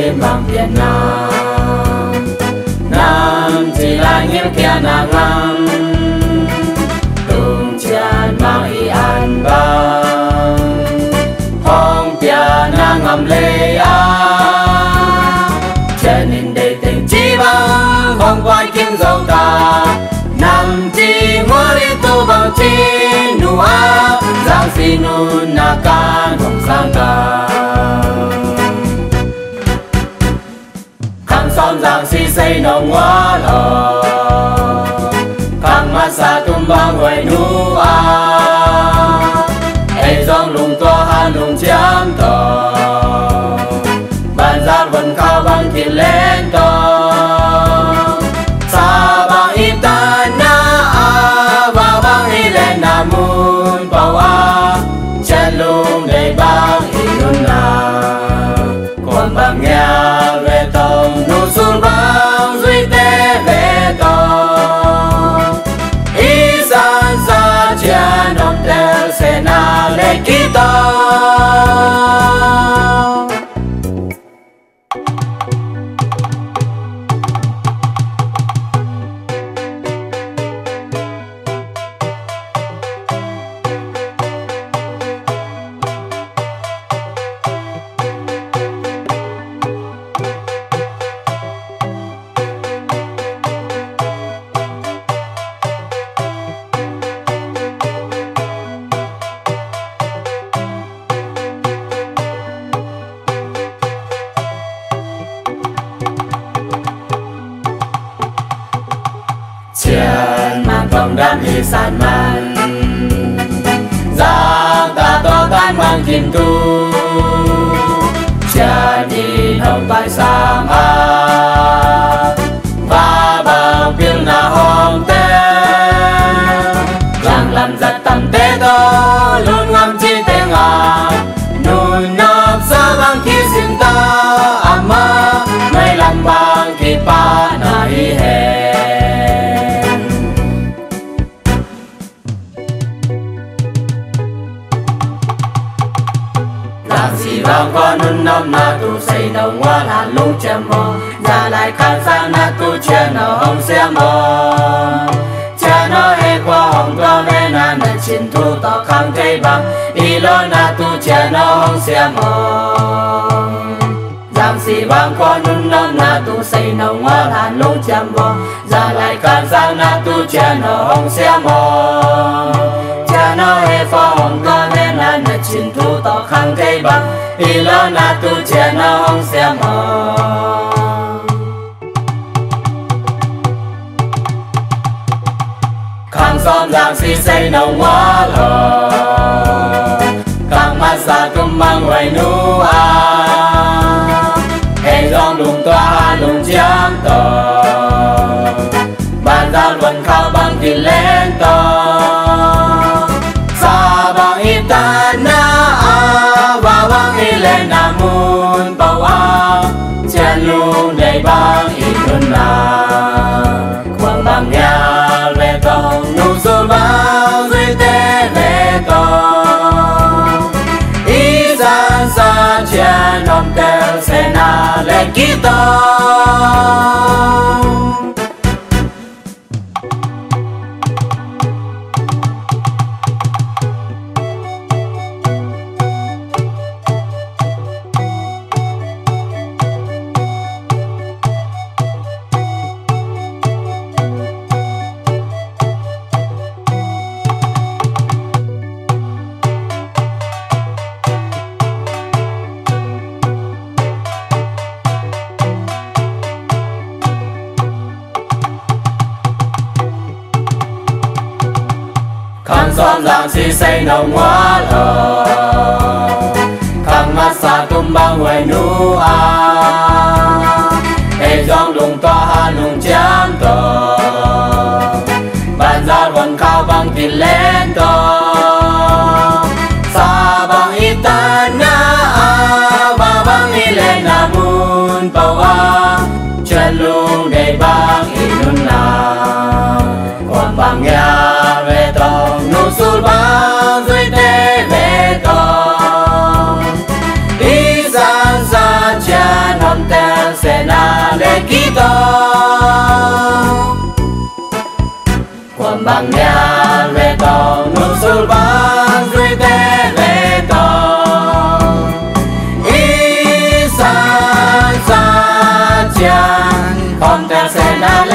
im bằng Việt Nam chỉ là nghiêng kia nàng ngắm tung chân mang ý an bang hong pia nàng ngắm lê trên in đây tình chi băng hong quay kim dâu ta nằm chi ngõ đi tu bằng chi nua giang si nun na can hong sang ta khang son giang si xây nông hoa lò khang mắt xa tum bang hoài nua ai dòng lùng to han lùng chiam to ban ra vần khao bang thiên lên to sa bang im ta na và bang hi lên na mun bao chân lùng đầy bang inun na còn bang nghe về tông nu sul bang duy tế về tông ý san sa chia nông tel se na lê ký tông chân mang công đam hi san man giang ta to tan mang kim tu chân đi hồng tại sang và bao phiêu na hồng tê làng làm giật tầm tê to luôn ngắm chi tê ngà nôn nọc sa bang khi xin ta ama mây làm bang khi pa na hi he vang qua nun năm na tu xây đồng hoa là lung chém mò ra lại khăn sang na tu che nó hồng xe mò che nó he qua hồng qua ve na na chín thu to khang cây bằng đi lo na tu che nó hồng xe mò giang si vang qua nun năm na tu xây đồng hoa là lung chém mò ra lại khăn sang na tu che nó hồng xe mò che nó he qua hồng qua ve na na chín thu to khang cây bằng đi lo na tu che nó hong xe mò khang son giang si xây nông hoa lò khang mắt xa tum mang hoài nu hay dòng lùng toa lùng chiam to ban ra luận khao bang thì lên to sa bang im ta na và bang hi lên na mun bao chân lùng đầy bang inun na quang bang nhà về tông nu sul bang duy tế về tông ý san sa chia nông tel se na lên ký tông son giang si xây nông hoa lò khang mắt xa tum bang hoài nu ai dòng lùng to ha lùng chiam to ban ra luận khao bang thì lên to sa bang ít ta na và bang hi lên na mun bao chân lùng đầy bang inun na còn bang nhà về tông nu sul bang duy tế về tông ý san sa cha nông tế sẽ na lệ ký to quần bằng nhà lệ to nụ sôi ban duy tê lệ to ý san sa chan con ta sẽ na